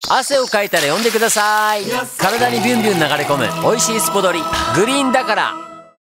汗をかいたら呼んでください。体にビュンビュン流れ込む美味しいスポドリ、グリーンだから。